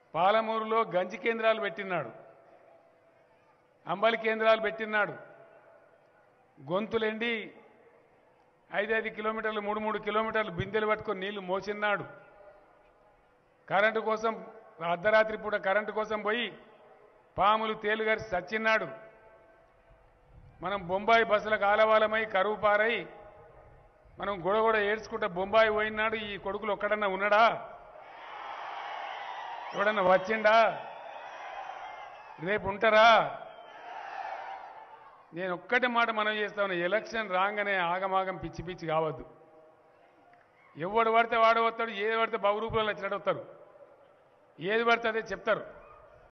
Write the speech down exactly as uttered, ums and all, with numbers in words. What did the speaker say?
పాలమూరులో గంజి కేంద్రాలు పెట్టినాడు, అంబలి కేంద్రాలు పెట్టినాడు, గొంతులెండి ఐదైదు కిలోమీటర్లు మూడు మూడు కిలోమీటర్లు బిందెలు పట్టుకొని నీళ్లు మోసినాడు. కరెంటు కోసం అర్ధరాత్రి పూట కరెంటు కోసం పోయి పాములు తేలుగారి సచ్చిన్నాడు. మనం బొంబాయి బస్సులకు ఆలవాలమై కరువు పారై మనం గొడగొడ ఏడ్చుకుంటా బొంబాయి పోయినాడు. ఈ కొడుకులు ఒక్కడన్నా ఉన్నాడా? ఎవడన్నా వచ్చిండా? రేపు ఉంటారా? నేను ఒక్కటే మాట మనం చేస్తా ఉన్నా, ఎలక్షన్ రాగానే ఆగమాగం పిచ్చి పిచ్చి కావద్దు. ఎవడు పడితే వాడు వస్తాడు, ఏది పడితే బహురూపంలో వచ్చినట్టు వస్తారు, ఏది పడితే అదే చెప్తారు.